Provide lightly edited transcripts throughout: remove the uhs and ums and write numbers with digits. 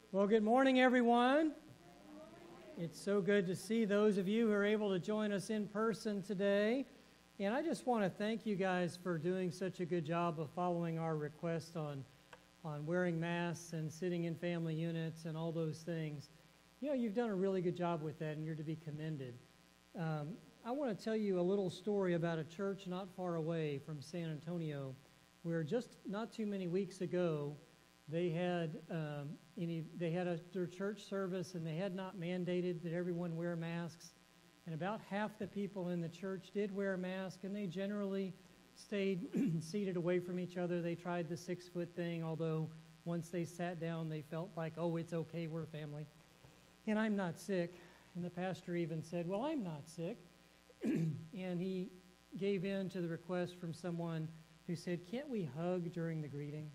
Well, good morning, everyone. It's so good to see those of you who are able to join us in person today. And I just want to thank you guys for doing such a good job of following our request on wearing masks and sitting in family units and all those things. You know, you've done a really good job with that, and you're to be commended. I want to tell you a little story about a church not far away from San Antonio, where just not too many weeks ago, they had their church service, and they had not mandated that everyone wear masks. And about half the people in the church did wear a mask, and they generally stayed seated away from each other. They tried the 6-foot thing, although once they sat down, they felt like, oh, it's okay, we're family. And I'm not sick. And the pastor even said, well, I'm not sick. And he gave in to the request from someone who said, can't we hug during the greeting?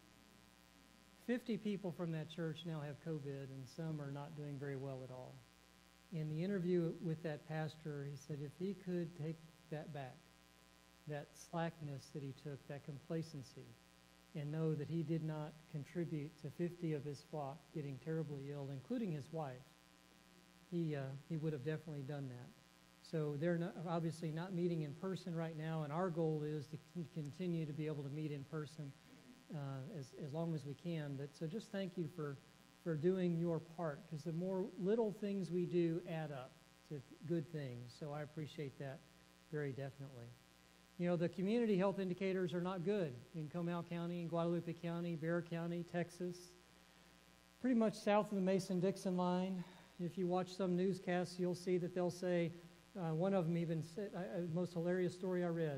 50 people from that church now have COVID, and some are not doing very well at all. In the interview with that pastor, he said if he could take that back, that slackness that he took, that complacency, and know that he did not contribute to 50 of his flock getting terribly ill, including his wife, he would have definitely done that. So they're obviously not meeting in person right now, and our goal is to continue to be able to meet in person as long as we can. But so just thank you for doing your part, because the more little things we do add up to good things. So I appreciate that very definitely. You know, the community health indicators are not good in Comal County, in Guadalupe County, Bexar County, Texas, pretty much south of the Mason-Dixon line. If you watch some newscasts, you'll see that they'll say, one of them even said, most hilarious story I read,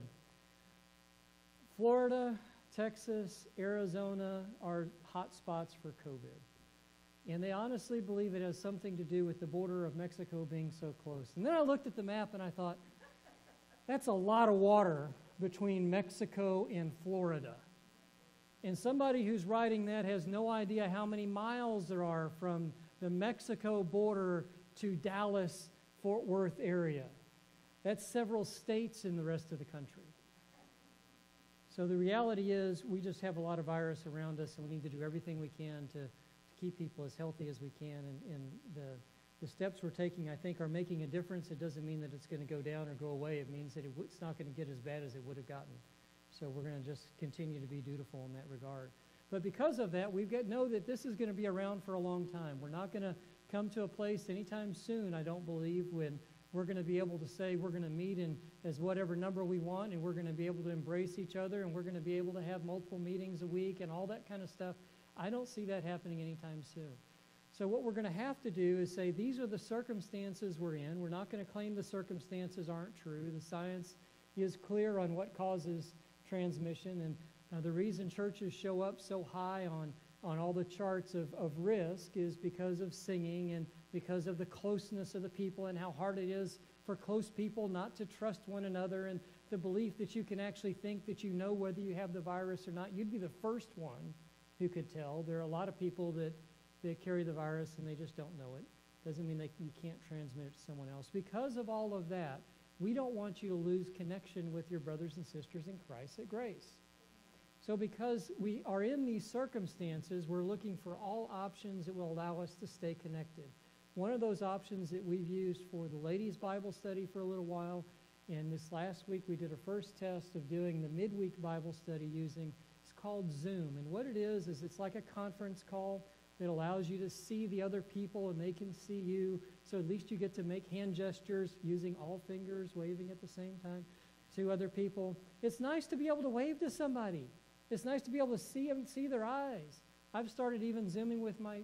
Florida, Texas, Arizona are hot spots for COVID. And they honestly believe it has something to do with the border of Mexico being so close. And then I looked at the map and I thought, that's a lot of water between Mexico and Florida. And somebody who's writing that has no idea how many miles there are from the Mexico border to Dallas, Fort Worth area. That's several states in the rest of the country. So the reality is we just have a lot of virus around us, and we need to do everything we can to keep people as healthy as we can. And the steps we're taking, I think, are making a difference. It doesn't mean that it's going to go down or go away. It means that it's not going to get as bad as it would have gotten. So we're going to just continue to be dutiful in that regard. But because of that, we've got to know that this is going to be around for a long time. We're not going to come to a place anytime soon, I don't believe, when we're going to be able to say we're going to meet in as whatever number we want, and we're going to be able to embrace each other, and we're going to be able to have multiple meetings a week and all that kind of stuff. I don't see that happening anytime soon. So what we're going to have to do is say these are the circumstances we're in. We're not going to claim the circumstances aren't true. The science is clear on what causes transmission, and the reason churches show up so high on all the charts of risk is because of singing and because of the closeness of the people and how hard it is for close people not to trust one another, and the belief that you can actually think that you know whether you have the virus or not. You'd be the first one who could tell. There are a lot of people that carry the virus and they just don't know it. Doesn't mean you can't transmit it to someone else. Because of all of that, we don't want you to lose connection with your brothers and sisters in Christ at Grace. So because we are in these circumstances, we're looking for all options that will allow us to stay connected. One of those options that we've used for the ladies' Bible study for a little while, and this last week we did a first test of doing the midweek Bible study it's called Zoom. And what it is it's like a conference call that allows you to see the other people and they can see you. So at least you get to make hand gestures using all fingers, waving at the same time to other people. It's nice to be able to wave to somebody. It's nice to be able to see them, see their eyes. I've started even Zooming with my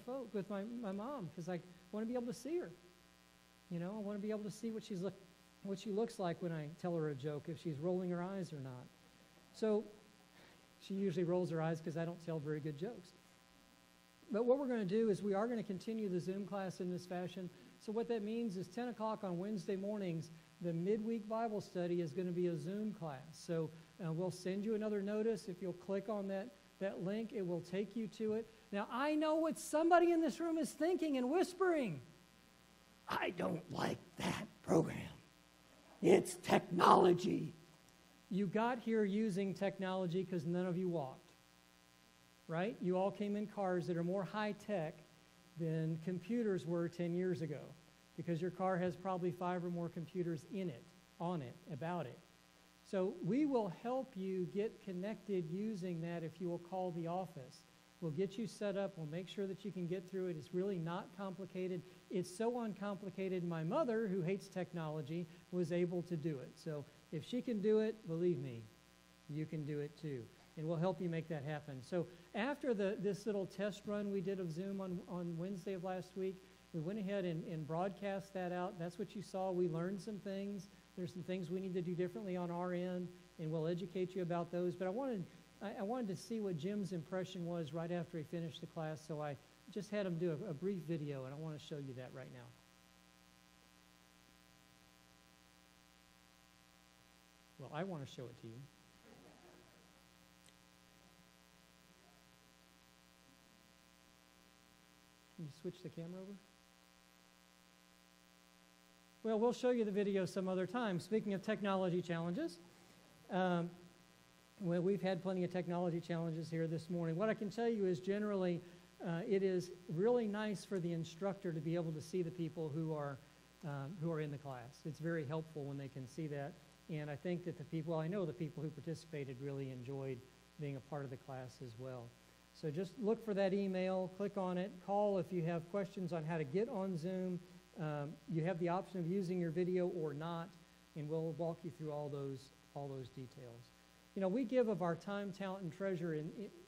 mom, because I want to be able to see her. You know, I want to be able to see what she looks like when I tell her a joke, if she's rolling her eyes or not. So she usually rolls her eyes because I don't tell very good jokes. But what we're going to do is we are going to continue the Zoom class in this fashion. So what that means is 10 o'clock on Wednesday mornings, the midweek Bible study is going to be a Zoom class. So we'll send you another notice. If you'll click on that link, it will take you to it. Now, I know what somebody in this room is thinking and whispering. I don't like that program. It's technology. You got here using technology because none of you walked. right? You all came in cars that are more high-tech than computers were 10 years ago, because your car has probably 5 or more computers in it, on it, about it. So we will help you get connected using that if you will call the office. We'll get you set up. We'll make sure that you can get through it. It's really not complicated. It's so uncomplicated, my mother, who hates technology, was able to do it. So if she can do it, believe me, you can do it too. And we'll help you make that happen. So after this little test run we did of Zoom on Wednesday of last week, we went ahead and broadcast that out. That's what you saw. We learned some things. There's some things we need to do differently on our end, and we'll educate you about those. But I wanted to see what Jim's impression was right after he finished the class, so I just had him do a brief video, and I want to show you that right now. Well, I want to show it to you. Can you switch the camera over? Well, we'll show you the video some other time. Speaking of technology challenges, well, we've had plenty of technology challenges here this morning. What I can tell you is generally it is really nice for the instructor to be able to see the people who are in the class. It's very helpful when they can see that. And I think that I know the people who participated really enjoyed being a part of the class as well. So just look for that email, click on it, call if you have questions on how to get on Zoom. You have the option of using your video or not, and we'll walk you through all those details. You know, we give of our time, talent, and treasure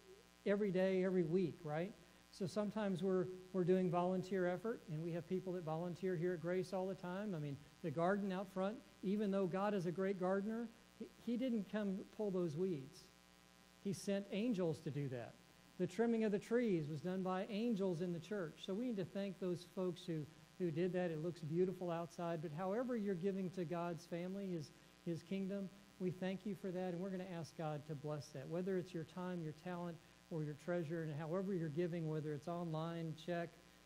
every day, every week, right? So sometimes we're doing volunteer effort, and we have people that volunteer here at Grace all the time. I mean, the garden out front, even though God is a great gardener, he didn't come pull those weeds. He sent angels to do that. The trimming of the trees was done by angels in the church. So we need to thank those folks who did that. It looks beautiful outside. But however you're giving to God's family, his kingdom, we thank you for that. And we're going to ask God to bless that, whether it's your time, your talent, or your treasure, and however you're giving, whether it's online, check,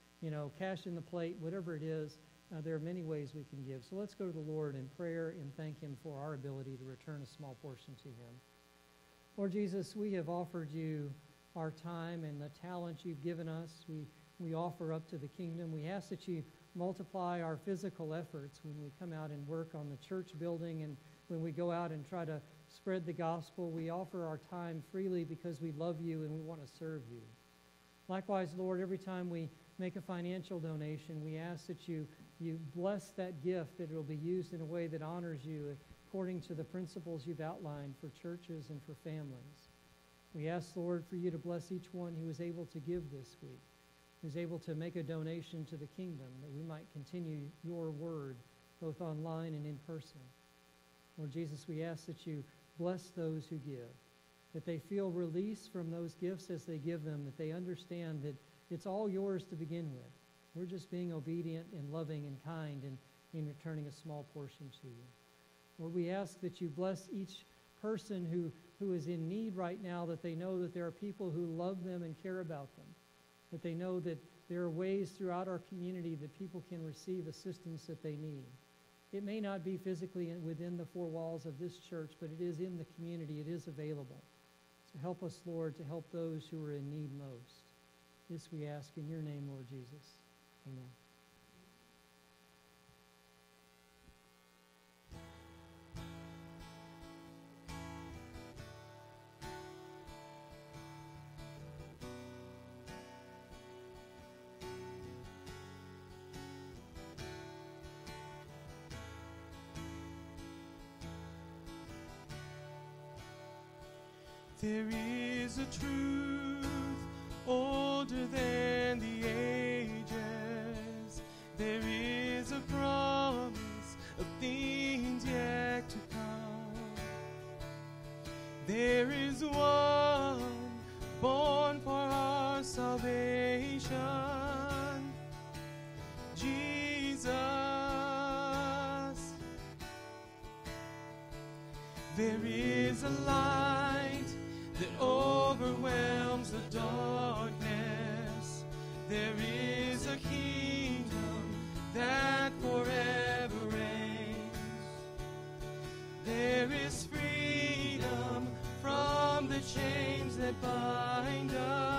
cash in the plate, whatever it is, there are many ways we can give. So let's go to the Lord in prayer and thank him for our ability to return a small portion to him. Lord Jesus, we have offered you our time and the talent you've given us. We offer up to the kingdom. We ask that you multiply our physical efforts when we come out and work on the church building, and when we go out and try to spread the gospel. We offer our time freely because we love you and we want to serve you. Likewise, Lord, every time we make a financial donation, we ask that you bless that gift, that it will be used in a way that honors you according to the principles you've outlined for churches and for families. We ask, Lord, for you to bless each one who is able to give this week, who's able to make a donation to the kingdom, that we might continue your word both online and in person. Lord Jesus, we ask that you bless those who give, that they feel release from those gifts as they give them, that they understand that it's all yours to begin with. We're just being obedient and loving and kind and in returning a small portion to you. Lord, we ask that you bless each person who is in need right now, that they know that there are people who love them and care about them, that they know that there are ways throughout our community that people can receive assistance that they need. It may not be physically within the four walls of this church, but it is in the community. It is available. So help us, Lord, to help those who are in need most. This we ask in your name, Lord Jesus. Amen. There is a truth older than the ages. There is a promise of things yet to come. There is one born for our salvation, Jesus. There is a light that overwhelms the darkness. There is a kingdom that forever reigns. There is freedom from the chains that bind us.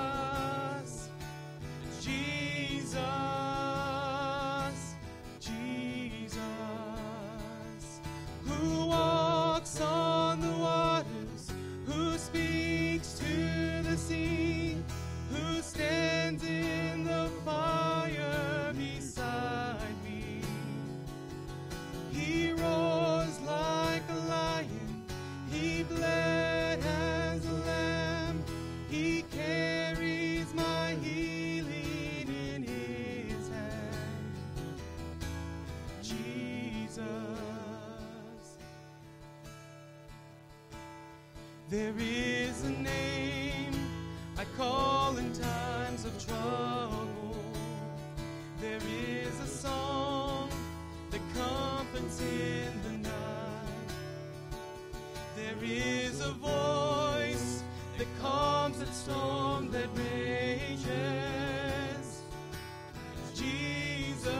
There is a name I call in times of trouble. There is a song that comforts in the night. There is a voice that calms the storm that rages. Jesus,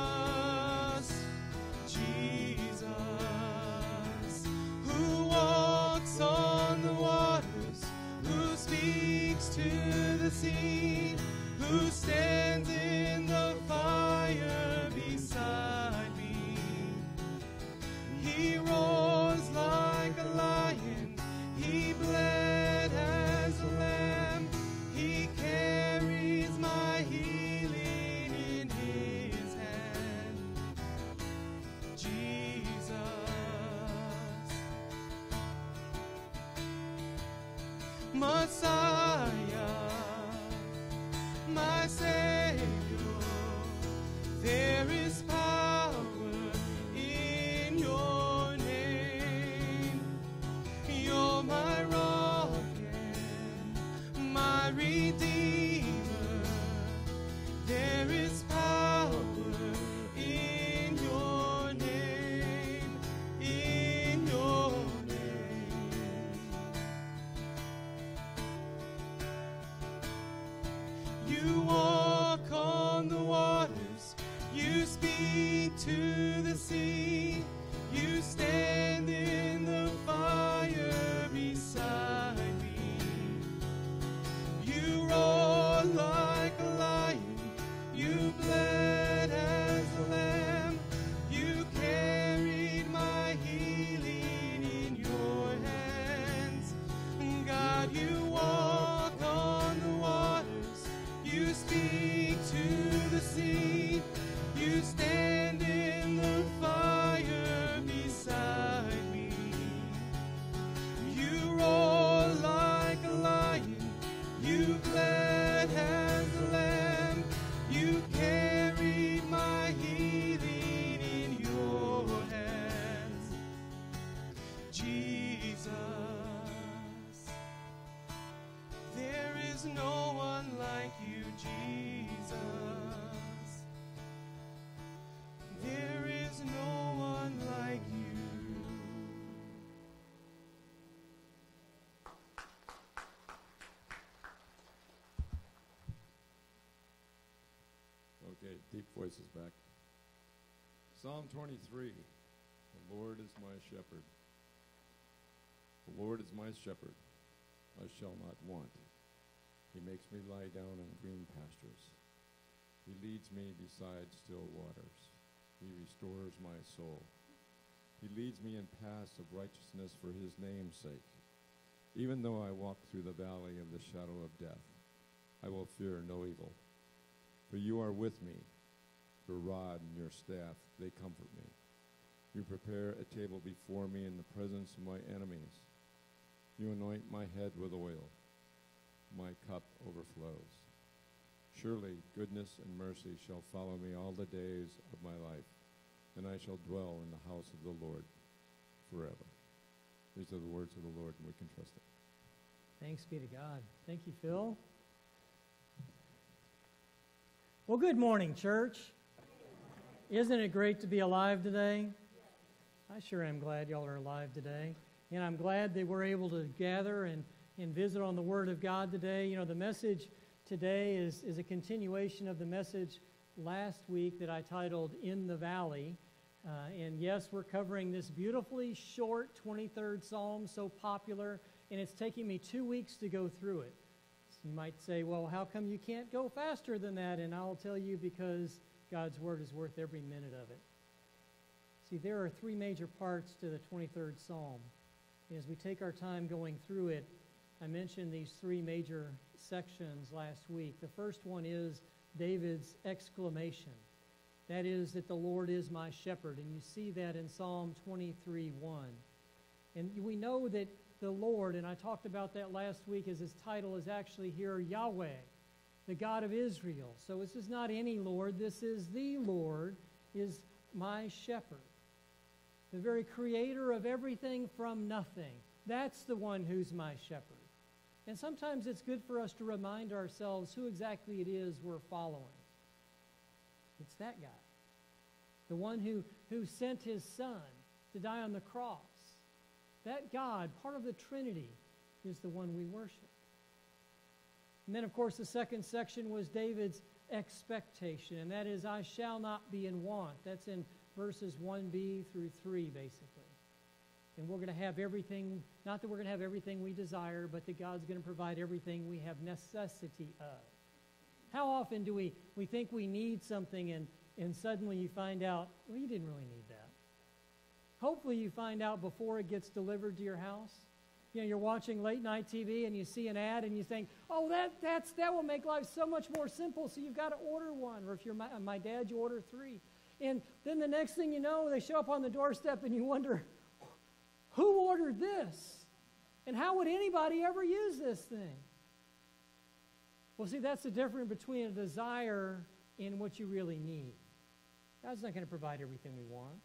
Jesus, who walks on the waters, who speaks to the sea, who stands in the fire beside me. He roars like a lion, he bled as a lamb, he carries my healing in his hand. Jesus, Messiah, my Savior, there is power in your name. You're my rock and my Redeemer. There is power in your name, in your name. You walk on the waters, you speak to the sea, you stand in the fire beside me. You roar like a lion, you bled as a lamb, you carried my healing in your hands. God, you walk on the waters, you speak to the sea, you stand in the fire beside me. You roar like a lion, you bled as a lamb, you carried my healing in your hands. Jesus, there is no one like you, Jesus. There is no one like you. Okay, deep voices back. Psalm 23. The Lord is my shepherd. The Lord is my shepherd. I shall not want. He makes me lie down in green pastures. He leads me beside still waters. He restores my soul. He leads me in paths of righteousness for his name's sake. Even though I walk through the valley of the shadow of death, I will fear no evil. For you are with me. Your rod and your staff, they comfort me. You prepare a table before me in the presence of my enemies. You anoint my head with oil. My cup overflows. Surely goodness and mercy shall follow me all the days of my life, and I shall dwell in the house of the Lord forever. These are the words of the Lord, and we can trust it. Thanks be to God. Thank you, Phil. Well, good morning, church. Isn't it great to be alive today? I sure am glad y'all are alive today. And I'm glad that we're able to gather and visit on the Word of God today. You know, the message today is a continuation of the message last week that I titled In the Valley. And yes, we're covering this beautifully short 23rd Psalm, so popular, and it's taking me 2 weeks to go through it. So you might say, well, how come you can't go faster than that? And I'll tell you, because God's Word is worth every minute of it. See, there are three major parts to the 23rd Psalm. As we take our time going through it, I mentioned these three major sections last week. The first one is David's exclamation. That is that the Lord is my shepherd. And you see that in Psalm 23:1. And we know that the Lord, and I talked about that last week, as his title is actually here, Yahweh, the God of Israel. So this is not any Lord. This is the Lord is my shepherd. the very creator of everything from nothing. That's the one who's my shepherd. And sometimes it's good for us to remind ourselves who exactly it is we're following. It's that guy. The one who sent his son to die on the cross. That God, part of the Trinity, is the one we worship. And then, of course, the second section was David's expectation, and that is, I shall not be in want. That's in verses 1b through 3, basically. And we're going to have everything, not that we're going to have everything we desire, but that God's going to provide everything we have necessity of. How often do we think we need something and suddenly you find out, well, you didn't really need that. Hopefully you find out before it gets delivered to your house. You know, you're watching late night TV and you see an ad and you think, oh, that will make life so much more simple, so you've got to order one. Or if you're my dad, you order 3. And then the next thing you know, they show up on the doorstep and you wonder, who ordered this? And how would anybody ever use this thing? Well, see, that's the difference between a desire and what you really need. God's not going to provide everything we want.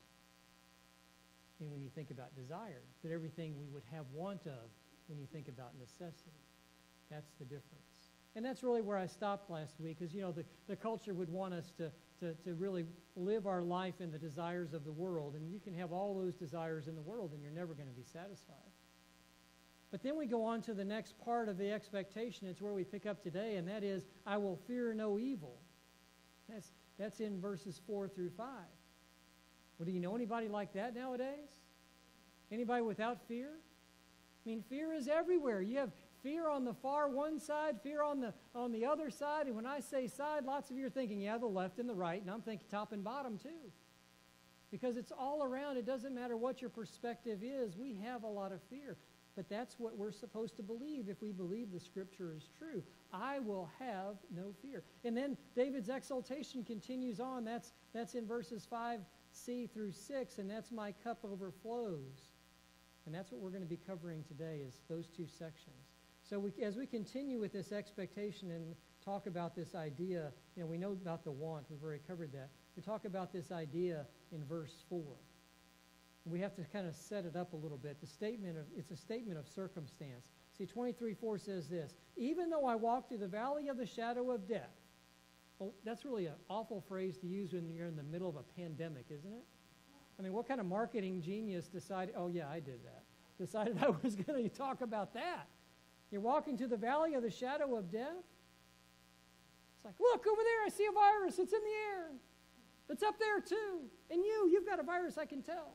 And when you think about desire, but everything we would have want of when you think about necessity. That's the difference. And that's really where I stopped last week, because, you know, the culture would want us to really live our life in the desires of the world. And you can have all those desires in the world, and you're never going to be satisfied. But then we go on to the next part of the expectation. It's where we pick up today, and that is, I will fear no evil. That's in verses 4 through 5. Well, do you know anybody like that nowadays? Anybody without fear? I mean, fear is everywhere. You have fear on the far one side, fear on the other side. And when I say side, lots of you are thinking, yeah, the left and the right. And I'm thinking top and bottom too. Because it's all around. It doesn't matter what your perspective is. We have a lot of fear. But that's what we're supposed to believe if we believe the Scripture is true. I will have no fear. And then David's exaltation continues on. That's in verses 5c through 6, and that's my cup overflows. And that's what we're going to be covering today, is those two sections. So as we continue with this expectation and talk about this idea, you know, we know about the want. We've already covered that. We talk about this idea in verse 4. We have to kind of set it up a little bit. It's a statement of circumstance. See, 23:4 says this, even though I walk through the valley of the shadow of death. Well, that's really an awful phrase to use when you're in the middle of a pandemic, isn't it? I mean, what kind of marketing genius decided, oh yeah, I did that, decided I was going to talk about that? You're walking through the valley of the shadow of death? It's like, look, over there, I see a virus. It's in the air. It's up there too. And you've got a virus, I can tell.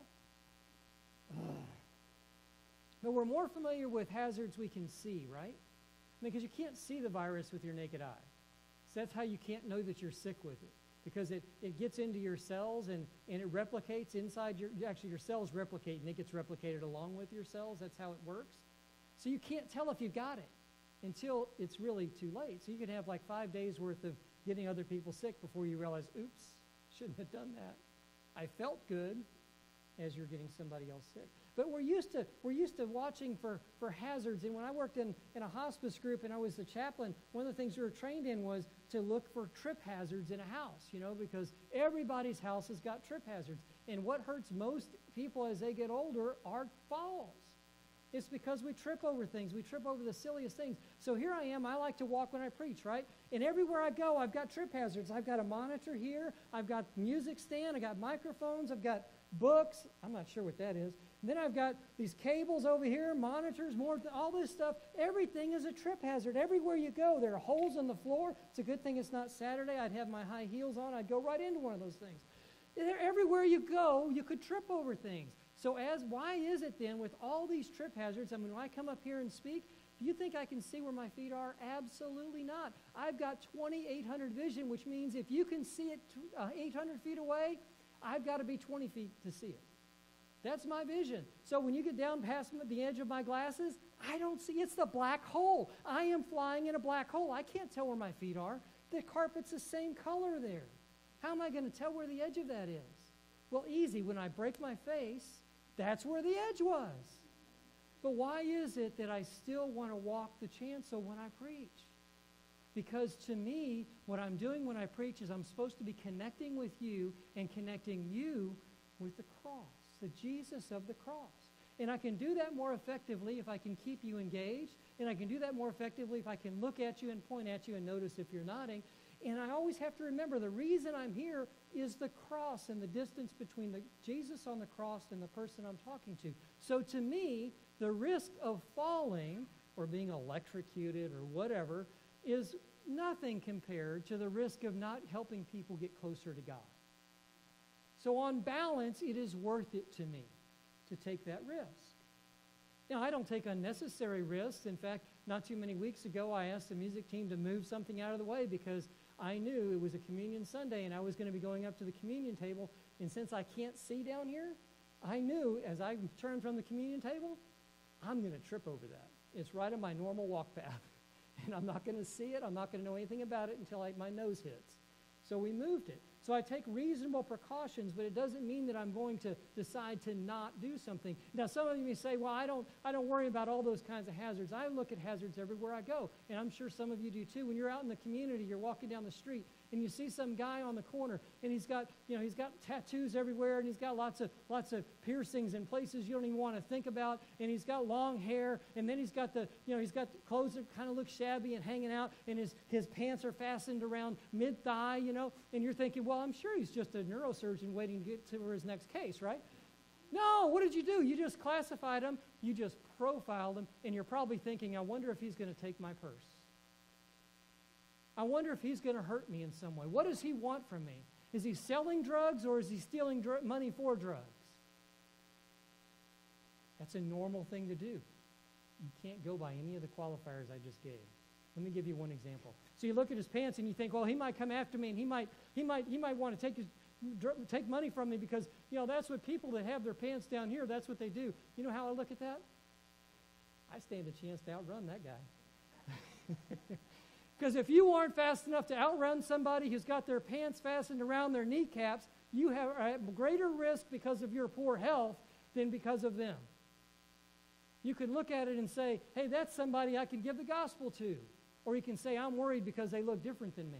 But we're more familiar with hazards we can see, right? Because you can't see the virus with your naked eye. So that's how you can't know that you're sick with it. Because it gets into your cells and it replicates inside your cells replicate and it gets replicated along with your cells. That's how it works. So you can't tell if you've got it until it's really too late. So you could have like 5 days worth of getting other people sick before you realize, oops, shouldn't have done that. I felt good as you're getting somebody else sick. But we're used to watching for hazards. And when I worked in a hospice group and I was the chaplain, one of the things we were trained in was to look for trip hazards in a house, you know, because everybody's house has got trip hazards. And what hurts most people as they get older are falls. It's because we trip over things. We trip over the silliest things. So here I am. I like to walk when I preach, right? And everywhere I go, I've got trip hazards. I've got a monitor here. I've got music stand. I've got microphones. I've got books. I'm not sure what that is. And then I've got these cables over here, monitors, all this stuff. Everything is a trip hazard. Everywhere you go, there are holes in the floor. It's a good thing it's not Saturday. I'd have my high heels on. I'd go right into one of those things. Everywhere you go, you could trip over things. So why is it then with all these trip hazards, I mean, when I come up here and speak, do you think I can see where my feet are? Absolutely not. I've got 2800 vision, which means if you can see it 800 feet away, I've got to be 20 feet to see it. That's my vision. So when you get down past the edge of my glasses, I don't see. It's the black hole. I am flying in a black hole. I can't tell where my feet are. The carpet's the same color there. How am I going to tell where the edge of that is? Well, easy. When I break my face, that's where the edge was. But why is it that I still want to walk the chancel when I preach? Because to me, what I'm doing when I preach is I'm supposed to be connecting with you and connecting you with the cross. the Jesus of the cross. And I can do that more effectively if I can keep you engaged, and I can do that more effectively if I can look at you and point at you and notice if you're nodding. And I always have to remember the reason I'm here is the cross and the distance between the Jesus on the cross and the person I'm talking to. So to me, the risk of falling or being electrocuted or whatever is nothing compared to the risk of not helping people get closer to God. So on balance, it is worth it to me to take that risk. Now, I don't take unnecessary risks. In fact, not too many weeks ago, I asked the music team to move something out of the way because I knew it was a communion Sunday and I was going to be going up to the communion table. And since I can't see down here, I knew as I turned from the communion table, I'm going to trip over that. It's right on my normal walk path. And I'm not going to see it. I'm not going to know anything about it until my nose hits. So we moved it. So I take reasonable precautions, but it doesn't mean that I'm going to decide to not do something. Now, some of you may say, well, I don't worry about all those kinds of hazards. I look at hazards everywhere I go, and I'm sure some of you do too. When you're out in the community, you're walking down the street, and you see some guy on the corner, and he's got tattoos everywhere, and he's got lots of piercings in places you don't even want to think about, and he's got long hair, and then he's got clothes that kind of look shabby and hanging out, and his pants are fastened around mid-thigh, and you're thinking, well, I'm sure he's just a neurosurgeon waiting to get to his next case, right? No, what did you do? You just classified him, you just profiled him, and you're probably thinking, I wonder if he's going to take my purse. I wonder if he's going to hurt me in some way. What does he want from me? Is he selling drugs or is he stealing money for drugs? That's a normal thing to do. You can't go by any of the qualifiers I just gave. Let me give you one example. So you look at his pants and you think, well, he might come after me and he might want to take money from me because, that's what people that have their pants down here, that's what they do. You know how I look at that? I stand a chance to outrun that guy. Because if you aren't fast enough to outrun somebody who's got their pants fastened around their kneecaps, you have a greater risk because of your poor health than because of them. You can look at it and say, hey, that's somebody I can give the gospel to. Or you can say, I'm worried because they look different than me.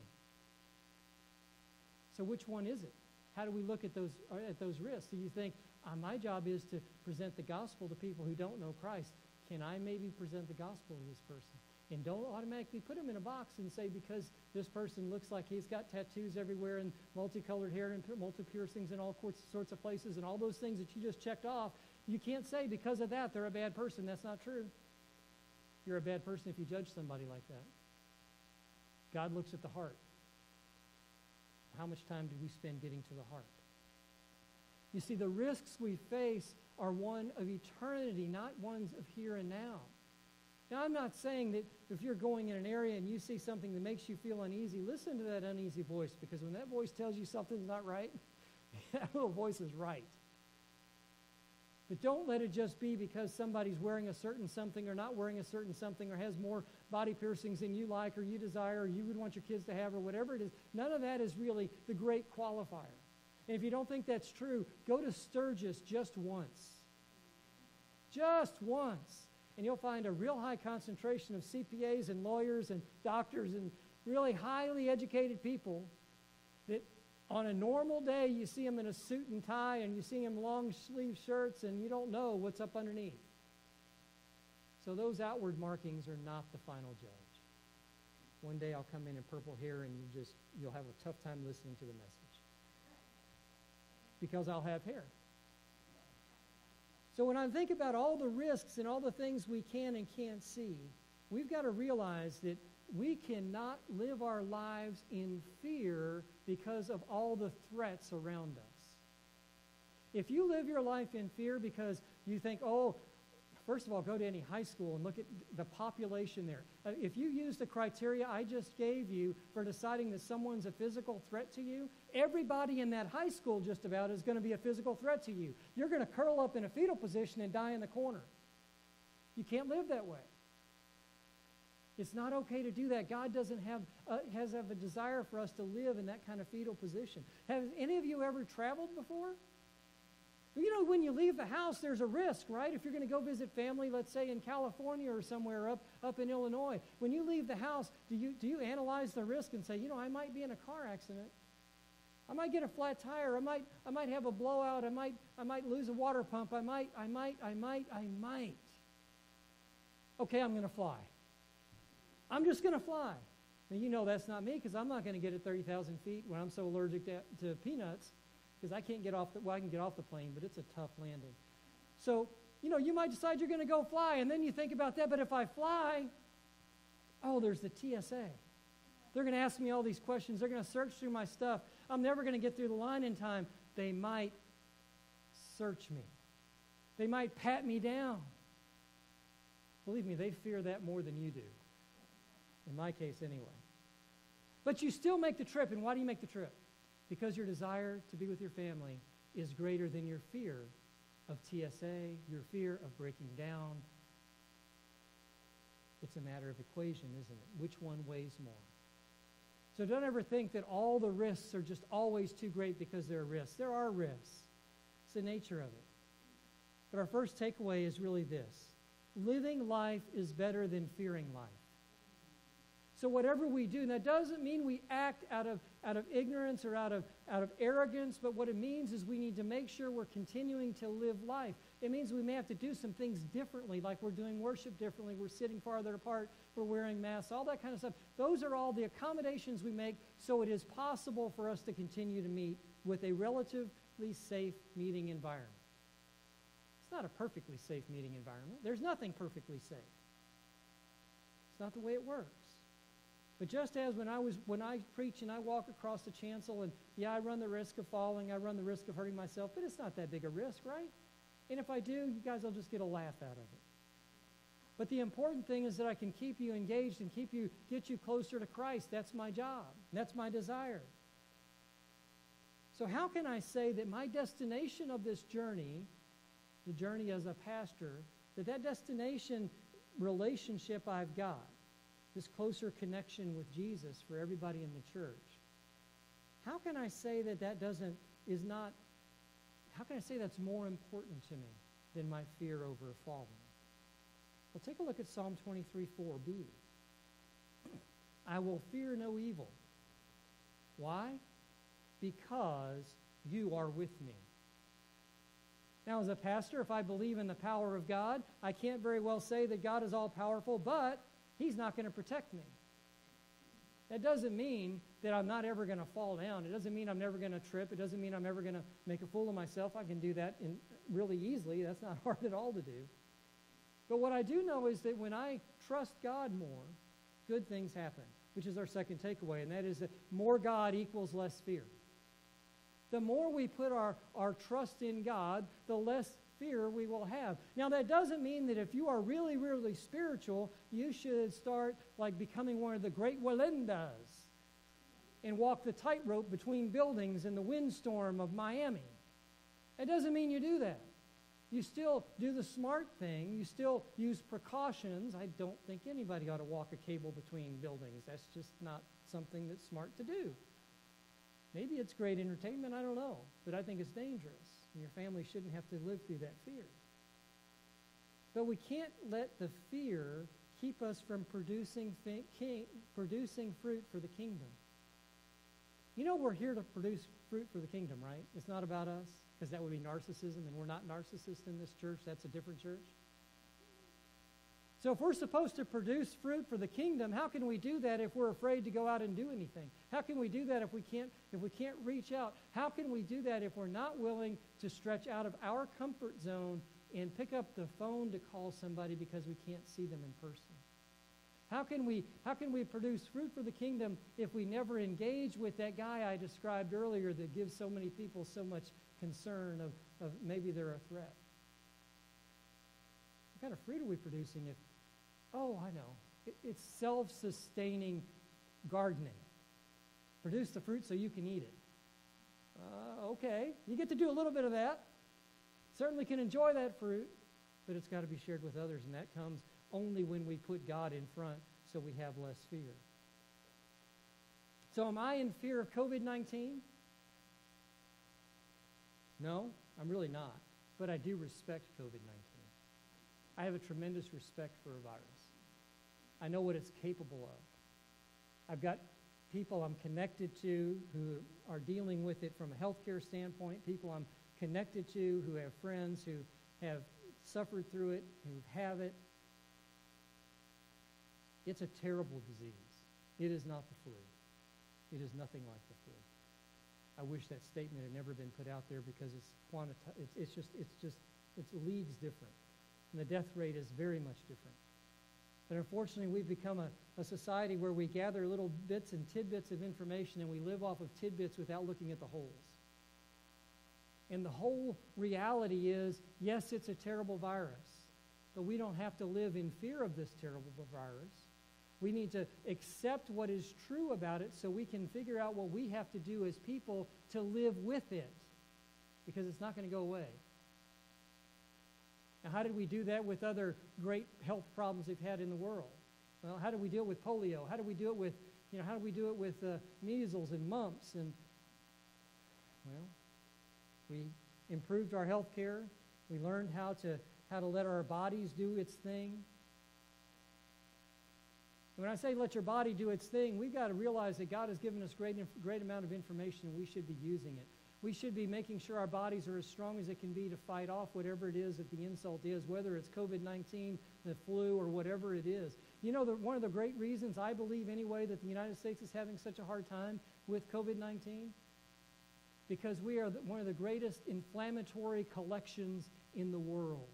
So which one is it? How do we look at those risks? Do you think, my job is to present the gospel to people who don't know Christ. Can I maybe present the gospel to this person? And don't automatically put them in a box and say because this person looks like he's got tattoos everywhere and multicolored hair and multi-piercings in all sorts of places and all those things that you just checked off, you can't say because of that they're a bad person. That's not true. You're a bad person if you judge somebody like that. God looks at the heart. How much time did we spend getting to the heart? You see, the risks we face are one of eternity, not ones of here and now. Now, I'm not saying that if you're going in an area and you see something that makes you feel uneasy, listen to that uneasy voice, because when that voice tells you something's not right, that little voice is right. But don't let it just be because somebody's wearing a certain something or not wearing a certain something or has more body piercings than you like or you desire or you would want your kids to have or whatever it is. None of that is really the great qualifier. And if you don't think that's true, go to Sturgis just once. Just once. And you'll find a real high concentration of CPAs and lawyers and doctors and really highly educated people that on a normal day you see them in a suit and tie and you see them long sleeve shirts and you don't know what's up underneath. So those outward markings are not the final judge. One day I'll come in purple hair and you'll have a tough time listening to the message. Because I'll have hair. So when I think about all the risks and all the things we can and can't see, we've got to realize that we cannot live our lives in fear because of all the threats around us. If you live your life in fear because you think, first of all, go to any high school and look at the population there. If you use the criteria I just gave you for deciding that someone's a physical threat to you, everybody in that high school just about is going to be a physical threat to you. You're going to curl up in a fetal position and die in the corner. You can't live that way. It's not okay to do that. God doesn't have a desire for us to live in that kind of fetal position. Have any of you ever traveled before? When you leave the house, there's a risk, right? If you're going to go visit family, let's say in California or somewhere up in Illinois, when you leave the house, do you analyze the risk and say, I might be in a car accident? I might get a flat tire. I might have a blowout. I might lose a water pump. I might. Okay, I'm going to fly. I'm just going to fly. And you know that's not me, because I'm not going to get at 30,000 feet when I'm so allergic to peanuts, because I can't get off I can get off the plane, but it's a tough landing. So, you might decide you're going to go fly, and then you think about that, but if I fly, there's the TSA. They're going to ask me all these questions. They're going to search through my stuff. I'm never going to get through the line in time. They might search me. They might pat me down. Believe me, they fear that more than you do. In my case, anyway. But you still make the trip, and why do you make the trip? Because your desire to be with your family is greater than your fear of TSA, your fear of breaking down. It's a matter of equation, isn't it? Which one weighs more? So don't ever think that all the risks are just always too great because there are risks. There are risks. It's the nature of it. But our first takeaway is really this. Living life is better than fearing life. So whatever we do, that doesn't mean we act out of ignorance or out of arrogance, but what it means is we need to make sure we're continuing to live life. It means we may have to do some things differently, like we're doing worship differently, we're sitting farther apart, we're wearing masks, all that kind of stuff. Those are all the accommodations we make so it is possible for us to continue to meet with a relatively safe meeting environment. It's not a perfectly safe meeting environment. There's nothing perfectly safe. It's not the way it works. But just as when I preach and I walk across the chancel, and I run the risk of falling, I run the risk of hurting myself, but it's not that big a risk, right? And if I do, you guys will just get a laugh out of it. But the important thing is that I can keep you engaged and get you closer to Christ. That's my job. That's my desire. So how can I say that my destination of this journey, the journey as a pastor, that destination relationship I've got, this closer connection with Jesus for everybody in the church, how can I say how can I say that's more important to me than my fear over falling? Well, take a look at Psalm 23:4b. I will fear no evil. Why? Because you are with me. Now, as a pastor, if I believe in the power of God, I can't very well say that God is all-powerful, but He's not going to protect me. That doesn't mean that I'm not ever going to fall down. It doesn't mean I'm never going to trip. It doesn't mean I'm ever going to make a fool of myself. I can do that really easily. That's not hard at all to do. But what I do know is that when I trust God more, good things happen, which is our second takeaway, and that is that more God equals less fear. The more we put our trust in God, the less fear we will have. Now, that doesn't mean that if you are really, really spiritual, you should start like becoming one of the great Walendas and walk the tightrope between buildings in the windstorm of Miami. It doesn't mean you do that. You still do the smart thing. You still use precautions. I don't think anybody ought to walk a cable between buildings. That's just not something that's smart to do. Maybe it's great entertainment, I don't know, but I think it's dangerous. And your family shouldn't have to live through that fear. But we can't let the fear keep us from producing fruit for the kingdom. You know we're here to produce fruit for the kingdom, right? It's not about us, because that would be narcissism, and we're not narcissists in this church. That's a different church. So if we're supposed to produce fruit for the kingdom, how can we do that if we're afraid to go out and do anything? How can we do that if we can't reach out? How can we do that if we're not willing to stretch out of our comfort zone and pick up the phone to call somebody because we can't see them in person? How can we produce fruit for the kingdom if we never engage with that guy I described earlier that gives so many people so much concern of maybe they're a threat? What kind of fruit are we producing if, I know, it's self-sustaining gardening. Produce the fruit so you can eat it. Okay, you get to do a little bit of that. Certainly can enjoy that fruit, but it's got to be shared with others, and that comes only when we put God in front so we have less fear. So am I in fear of COVID-19? No, I'm really not. But I do respect COVID-19. I have a tremendous respect for a virus. I know what it's capable of. I've got people I'm connected to who are dealing with it from a healthcare standpoint, people I'm connected to who have friends who have suffered through it, who have it. It's a terrible disease. It is not the flu. It is nothing like the flu. I wish that statement had never been put out there because its leagues different. And the death rate is very much different. But unfortunately, we've become a society where we gather little bits and tidbits of information and we live off of tidbits without looking at the wholes. And the whole reality is, yes, it's a terrible virus, but we don't have to live in fear of this terrible virus. We need to accept what is true about it so we can figure out what we have to do as people to live with it, because it's not going to go away. Now, how did we do that with other great health problems we've had in the world? Well, how do we deal with polio? How do we do it with, how do we do it with measles and mumps? And, well, we improved our health care. We learned how to let our bodies do its thing. And when I say let your body do its thing, we've got to realize that God has given us great amount of information, and we should be using it. We should be making sure our bodies are as strong as it can be to fight off whatever it is that the insult is, whether it's COVID-19, the flu, or whatever it is. One of the great reasons I believe anyway that the United States is having such a hard time with COVID-19, because we are one of the greatest inflammatory collections in the world.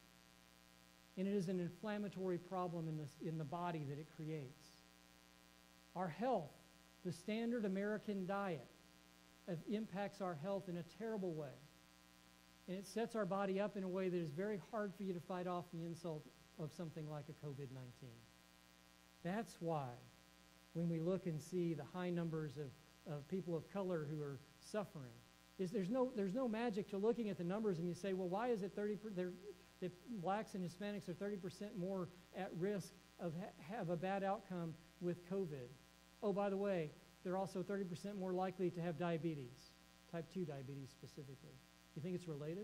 And it is an inflammatory problem in the body that it creates. Our health, the standard American diet, impacts our health in a terrible way. And it sets our body up in a way that is very hard for you to fight off the insult of something like a COVID-19. That's why when we look and see the high numbers of people of color who are suffering, there's no magic to looking at the numbers and you say, well, why is it that blacks and Hispanics are 30% more at risk of have a bad outcome with COVID? Oh, by the way, they're also 30% more likely to have diabetes, type 2 diabetes specifically. You think it's related?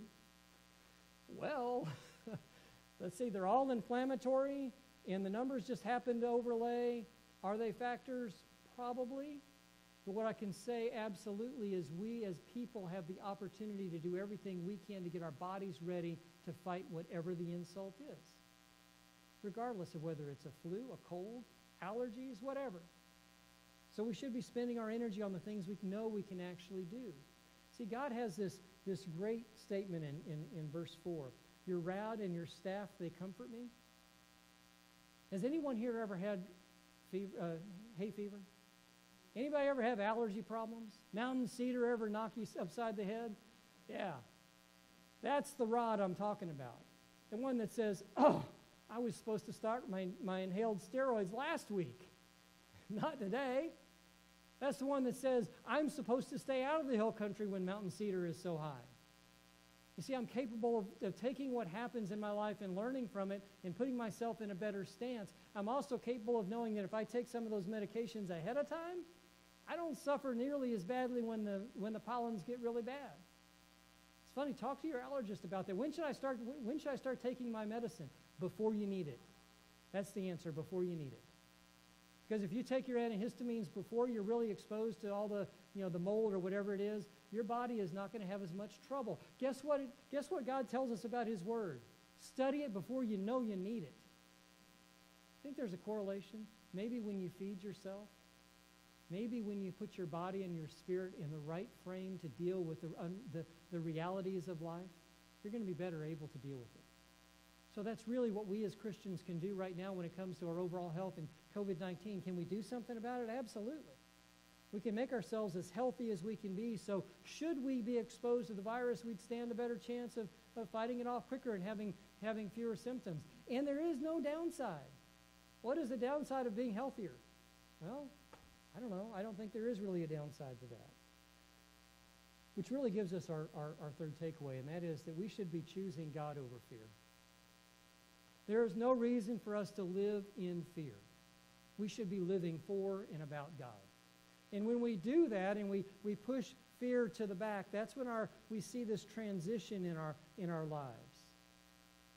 Well, let's see, they're all inflammatory, and the numbers just happen to overlay. Are they factors? Probably. But what I can say absolutely is we as people have the opportunity to do everything we can to get our bodies ready to fight whatever the insult is, regardless of whether it's a flu, a cold, allergies, whatever. So we should be spending our energy on the things we know we can actually do. See, God has this great statement in verse 4. Your rod and your staff, they comfort me. Has anyone here ever had hay fever? Anybody ever have allergy problems? Mountain cedar ever knock you upside the head? Yeah. That's the rod I'm talking about. The one that says, oh, I was supposed to start my inhaled steroids last week. Not today. That's the one that says, I'm supposed to stay out of the hill country when mountain cedar is so high. You see, I'm capable of taking what happens in my life and learning from it and putting myself in a better stance. I'm also capable of knowing that if I take some of those medications ahead of time, I don't suffer nearly as badly when the pollens get really bad. It's funny, talk to your allergist about that. When should I start taking my medicine? Before you need it. That's the answer, before you need it. Because if you take your antihistamines before you're really exposed to all the mold or whatever it is, your body is not going to have as much trouble. Guess what God tells us about His Word? Study it before you know you need it. Think there's a correlation? Maybe when you feed yourself, maybe when you put your body and your spirit in the right frame to deal with the realities of life, you're going to be better able to deal with it. So that's really what we as Christians can do right now when it comes to our overall health and COVID-19. Can we do something about it? Absolutely. We can make ourselves as healthy as we can be, so should we be exposed to the virus, we'd stand a better chance of fighting it off quicker and having fewer symptoms. And there is no downside. What is the downside of being healthier? Well, I don't know. I don't think there is really a downside to that. Which really gives us our third takeaway, and that is that we should be choosing God over fear. There is no reason for us to live in fear. We should be living for and about God. And when we do that and we push fear to the back, that's when we see this transition in our lives.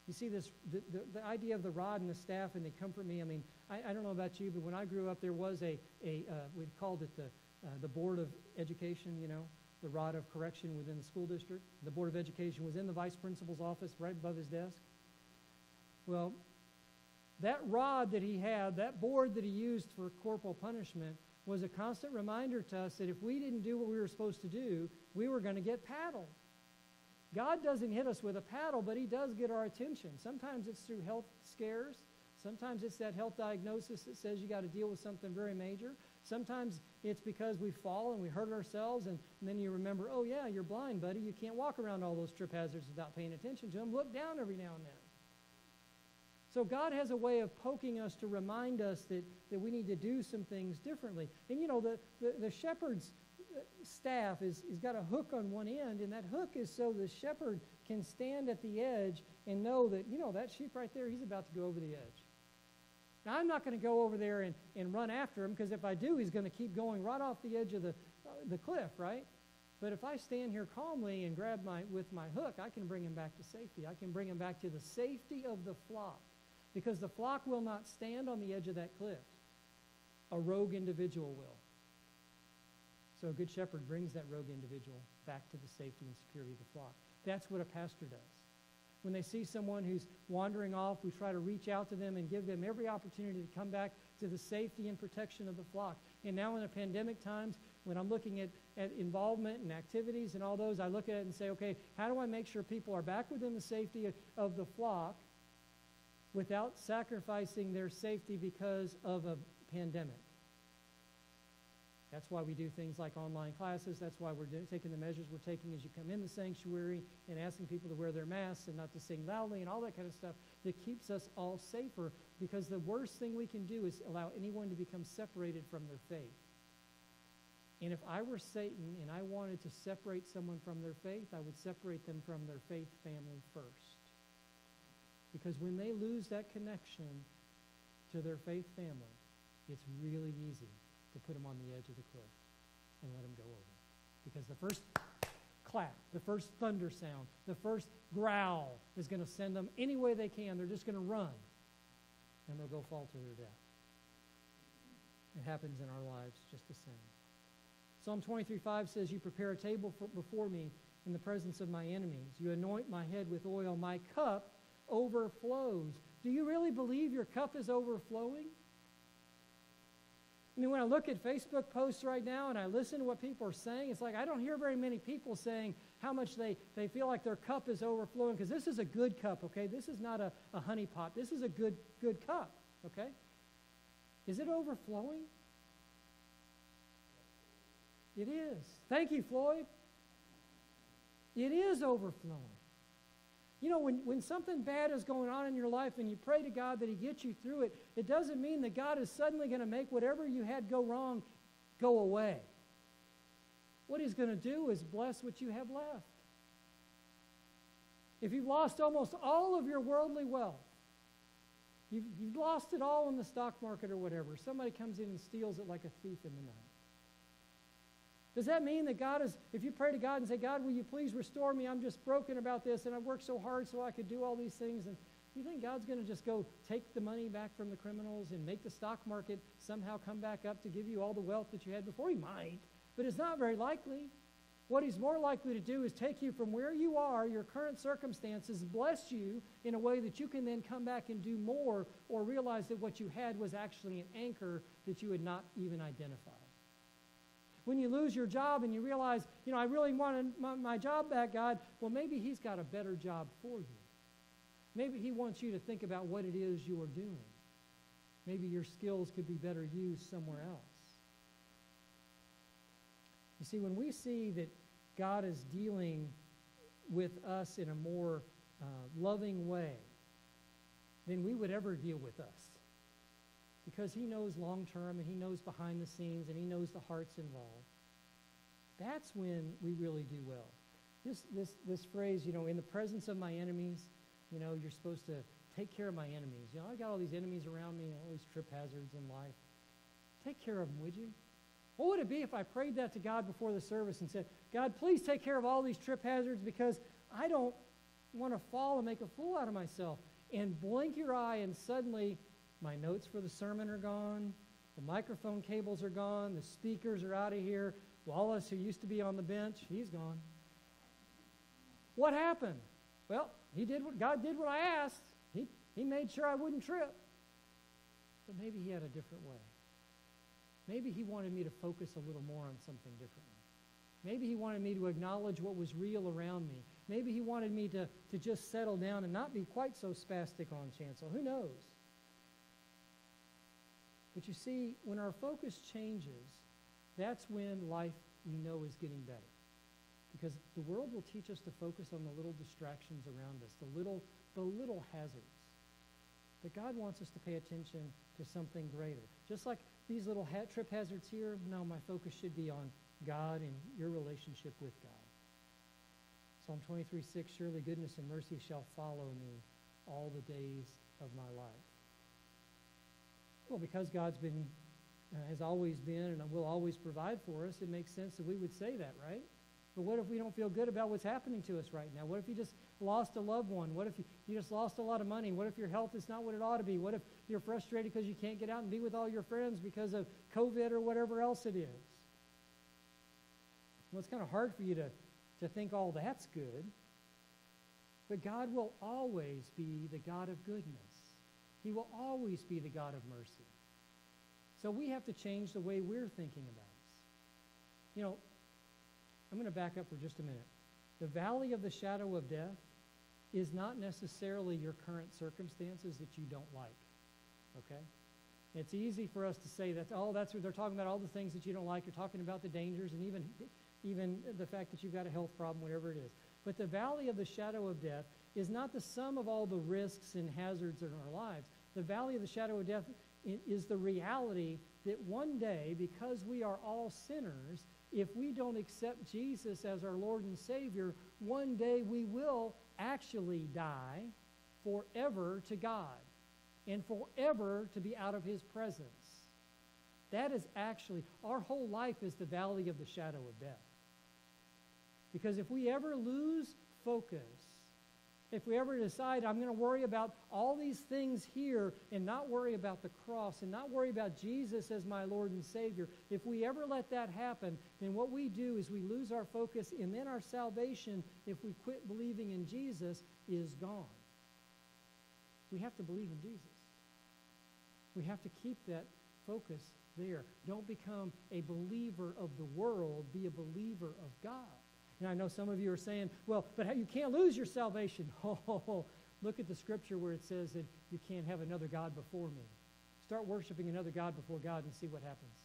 You see this, the idea of the rod and the staff, and they comfort me. I mean, I don't know about you, but when I grew up, there was we called it the Board of Education, you know, the rod of correction within the school district. The Board of Education was in the vice principal's office right above his desk. Well, that rod that he had, that board that he used for corporal punishment, was a constant reminder to us that if we didn't do what we were supposed to do, we were going to get paddled. God doesn't hit us with a paddle, but he does get our attention. Sometimes it's through health scares. Sometimes it's that health diagnosis that says you got to deal with something very major. Sometimes it's because we fall and we hurt ourselves, and then you remember, oh yeah, you're blind, buddy. You can't walk around all those trip hazards without paying attention to them. Look down every now and then. So God has a way of poking us to remind us that we need to do some things differently. And you know, the shepherd's staff is got a hook on one end, and that hook is so the shepherd can stand at the edge and know that, you know, that sheep right there, he's about to go over the edge. Now, I'm not going to go over there and run after him, because if I do, he's going to keep going right off the edge of the cliff, right? But if I stand here calmly and grab with my hook, I can bring him back to safety. I can bring him back to the safety of the flock, because the flock will not stand on the edge of that cliff. A rogue individual will. So a good shepherd brings that rogue individual back to the safety and security of the flock. That's what a pastor does. When they see someone who's wandering off, we try to reach out to them and give them every opportunity to come back to the safety and protection of the flock. And now in the pandemic times, when I'm looking at involvement and activities and all those, I look at it and say, okay, how do I make sure people are back within the safety of the flock without sacrificing their safety because of a pandemic? That's why we do things like online classes. That's why we're taking the measures we're taking as you come in the sanctuary and asking people to wear their masks and not to sing loudly and all that kind of stuff that keeps us all safer, because the worst thing we can do is allow anyone to become separated from their faith. And if I were Satan and I wanted to separate someone from their faith, I would separate them from their faith family first. Because when they lose that connection to their faith family, it's really easy to put them on the edge of the cliff and let them go over. Because the first clap, the first thunder sound, the first growl is going to send them any way they can. They're just going to run, and they'll go fall to their death. It happens in our lives just the same. Psalm 23:5 says, you prepare a table before me in the presence of my enemies. You anoint my head with oil. My cup overflows. Do you really believe your cup is overflowing? I mean, when I look at Facebook posts right now and I listen to what people are saying, it's like I don't hear very many people saying how much they feel like their cup is overflowing, because this is a good cup, okay? This is not a honey pot. This is a good cup, okay? Is it overflowing? It is. Thank you, Floyd. It is overflowing. You know, when something bad is going on in your life and you pray to God that he gets you through it, it doesn't mean that God is suddenly going to make whatever you had go wrong go away. What he's going to do is bless what you have left. If you've lost almost all of your worldly wealth, you've lost it all in the stock market or whatever, somebody comes in and steals it like a thief in the night. Does that mean that God is, if you pray to God and say, God, will you please restore me? I'm just broken about this, and I've worked so hard so I could do all these things. And you think God's going to just go take the money back from the criminals and make the stock market somehow come back up to give you all the wealth that you had before? He might, but it's not very likely. What he's more likely to do is take you from where you are, your current circumstances, bless you in a way that you can then come back and do more, or realize that what you had was actually an anchor that you had not even identified. When you lose your job and you realize, you know, I really wanted my job back, God, well, maybe he's got a better job for you. Maybe he wants you to think about what it is you are doing. Maybe your skills could be better used somewhere else. You see, when we see that God is dealing with us in a more loving way than we would ever deal with us, because he knows long term and he knows behind the scenes and he knows the hearts involved, that's when we really do well. This phrase, you know, in the presence of my enemies, you know, you're supposed to take care of my enemies. You know, I got all these enemies around me, all these trip hazards in life. Take care of them, would you? What would it be if I prayed that to God before the service and said, God, please take care of all these trip hazards, because I don't want to fall and make a fool out of myself. And blink your eye, and suddenly my notes for the sermon are gone. The microphone cables are gone. The speakers are out of here. Wallace, who used to be on the bench, he's gone. What happened? Well, God did what I asked. He made sure I wouldn't trip. But maybe he had a different way. Maybe he wanted me to focus a little more on something differently. Maybe he wanted me to acknowledge what was real around me. Maybe he wanted me to just settle down and not be quite so spastic on chancel. Who knows? But you see, when our focus changes, that's when life we know is getting better. Because the world will teach us to focus on the little distractions around us, the little hazards. But God wants us to pay attention to something greater. Just like these little trip hazards here, no, my focus should be on God and your relationship with God. Psalm 23:6, surely goodness and mercy shall follow me all the days of my life. Well, because God's has always been and will always provide for us, it makes sense that we would say that, right? But what if we don't feel good about what's happening to us right now? What if you just lost a loved one? What if you just lost a lot of money? What if your health is not what it ought to be? What if you're frustrated because you can't get out and be with all your friends because of COVID or whatever else it is? Well, it's kind of hard for you to think all that's good. But God will always be the God of goodness. He will always be the God of mercy. So we have to change the way we're thinking about this. You know, I'm going to back up for just a minute. The valley of the shadow of death is not necessarily your current circumstances that you don't like, okay? It's easy for us to say that's what they're talking about, all the things that you don't like. You're talking about the dangers and even the fact that you've got a health problem, whatever it is. But the valley of the shadow of death is not the sum of all the risks and hazards in our lives. The valley of the shadow of death is the reality that one day, because we are all sinners, if we don't accept Jesus as our Lord and Savior, one day we will actually die forever to God and forever to be out of His presence. That is actually, our whole life is the valley of the shadow of death. Because if we ever lose focus, if we ever decide I'm going to worry about all these things here and not worry about the cross and not worry about Jesus as my Lord and Savior, if we ever let that happen, then what we do is we lose our focus, and then our salvation, if we quit believing in Jesus, is gone. We have to believe in Jesus. We have to keep that focus there. Don't become a believer of the world. Be a believer of God. And I know some of you are saying, well, but you can't lose your salvation. Oh, look at the scripture where it says that you can't have another God before me. Start worshiping another God before God and see what happens.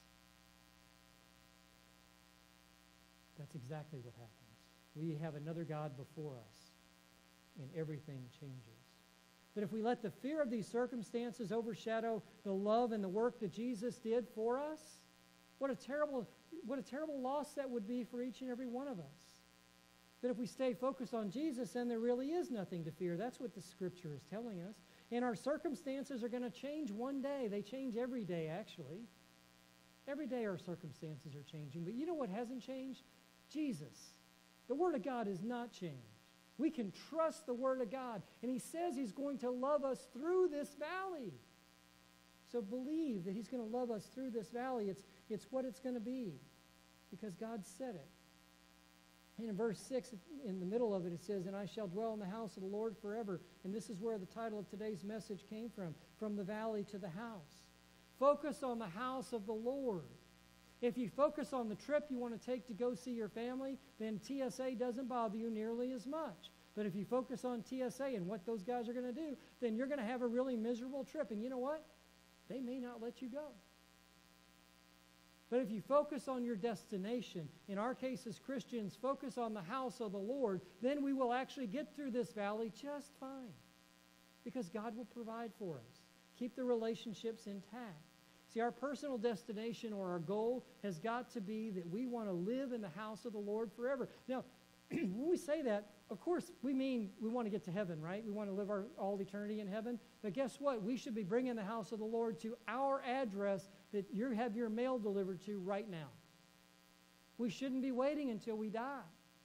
That's exactly what happens. We have another God before us, and everything changes. But if we let the fear of these circumstances overshadow the love and the work that Jesus did for us, what a terrible loss that would be for each and every one of us. That if we stay focused on Jesus, then there really is nothing to fear. That's what the scripture is telling us. And our circumstances are going to change one day. They change every day, actually. Every day our circumstances are changing. But you know what hasn't changed? Jesus. The Word of God has not changed. We can trust the Word of God. And He says He's going to love us through this valley. So believe that He's going to love us through this valley. It's what it's going to be, because God said it. And in verse 6, in the middle of it, it says, and I shall dwell in the house of the Lord forever. And this is where the title of today's message came from the valley to the house. Focus on the house of the Lord. If you focus on the trip you want to take to go see your family, then TSA doesn't bother you nearly as much. But if you focus on TSA and what those guys are going to do, then you're going to have a really miserable trip. And you know what? They may not let you go. But if you focus on your destination, in our case as Christians, focus on the house of the Lord, then we will actually get through this valley just fine. Because God will provide for us. Keep the relationships intact. See, our personal destination or our goal has got to be that we want to live in the house of the Lord forever. Now, when we say that, of course, we mean we want to get to heaven, right? We want to live all eternity in heaven. But guess what? We should be bringing the house of the Lord to our address that you have your mail delivered to right now. We shouldn't be waiting until we die.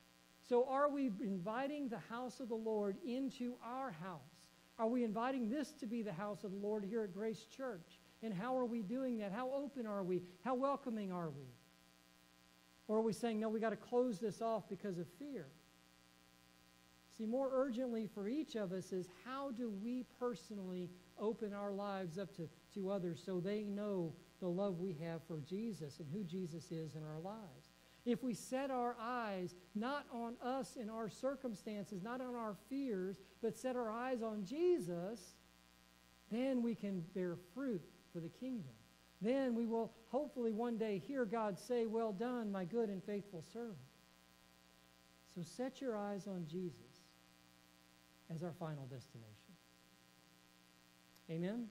So are we inviting the house of the Lord into our house? Are we inviting this to be the house of the Lord here at Grace Church? And how are we doing that? How open are we? How welcoming are we? Or are we saying, no, we got to close this off because of fear? See, more urgently for each of us is how do we personally open our lives up to others so they know the love we have for Jesus and who Jesus is in our lives? If we set our eyes not on us and our circumstances, not on our fears, but set our eyes on Jesus, then we can bear fruit for the kingdom. Then we will hopefully one day hear God say, well done, my good and faithful servant. So set your eyes on Jesus as our final destination. Amen?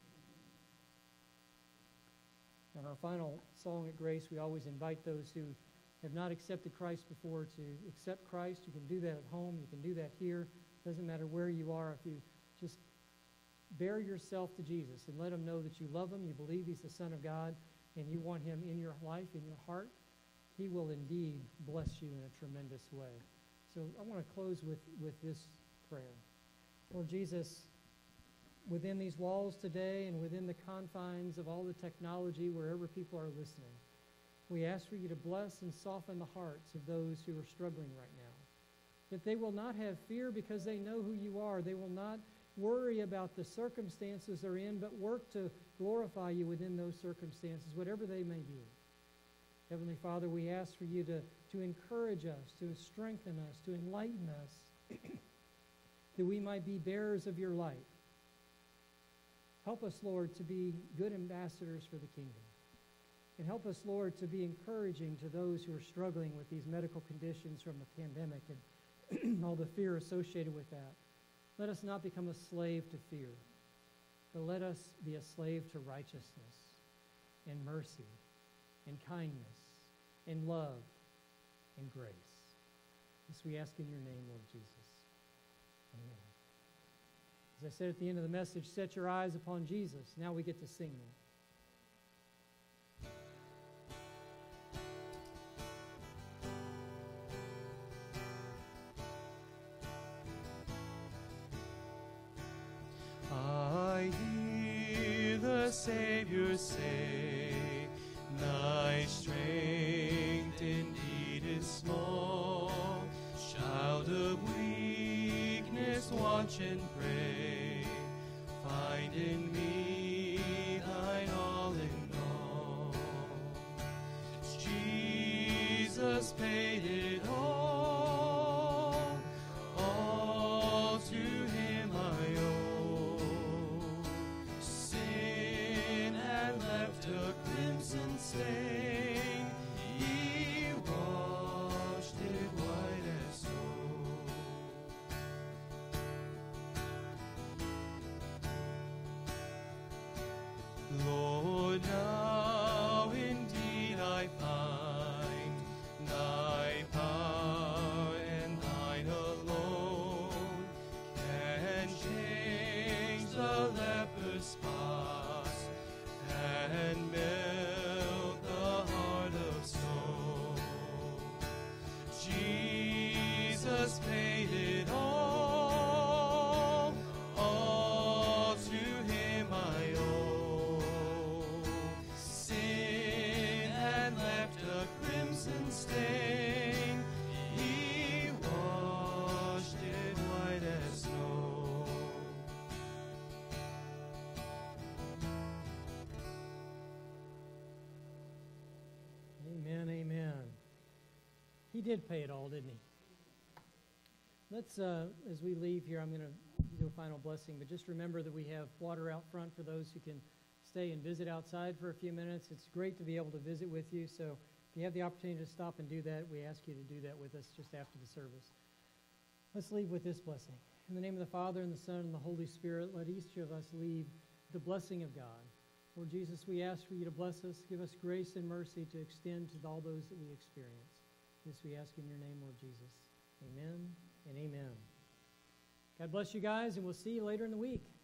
In our final song at Grace, we always invite those who have not accepted Christ before to accept Christ. You can do that at home. You can do that here. Doesn't matter where you are. If you just bear yourself to Jesus and let him know that you love him, you believe he's the Son of God, and you want him in your life, in your heart, he will indeed bless you in a tremendous way. So I want to close with this prayer. Lord Jesus, within these walls today and within the confines of all the technology, wherever people are listening, we ask for you to bless and soften the hearts of those who are struggling right now. That they will not have fear because they know who you are. They will not worry about the circumstances they're in, but work to glorify you within those circumstances, whatever they may be. Heavenly Father, we ask for you to encourage us, to strengthen us, to enlighten us, that we might be bearers of your light. Help us, Lord, to be good ambassadors for the kingdom. And help us, Lord, to be encouraging to those who are struggling with these medical conditions from the pandemic and all the fear associated with that. Let us not become a slave to fear, but let us be a slave to righteousness and mercy and kindness and love and grace. This we ask in your name, Lord Jesus. Amen. As I said at the end of the message, set your eyes upon Jesus. Now we get to sing them. I hear the Savior say, thy strength indeed is small. Child of weakness, watch and pray. Find in me thine all in all. Jesus paid it all. All to him I owe. Sin had left a crimson stain. He washed it white as snow. Lord, now indeed I find thy power and thine alone can change the leper's spots and melt the heart of stone. Jesus paid it all to him I owe. Sin had left a crimson stain. He washed it white as snow. Amen, amen. He did pay it all, didn't he? Let's, as we leave here, I'm going to do a final blessing, but just remember that we have water out front for those who can stay and visit outside for a few minutes. It's great to be able to visit with you, so if you have the opportunity to stop and do that, we ask you to do that with us just after the service. Let's leave with this blessing. In the name of the Father, and the Son, and the Holy Spirit, let each of us leave the blessing of God. Lord Jesus, we ask for you to bless us, give us grace and mercy to extend to all those that we experience. This we ask in your name, Lord Jesus. Amen and amen. God bless you guys, and we'll see you later in the week.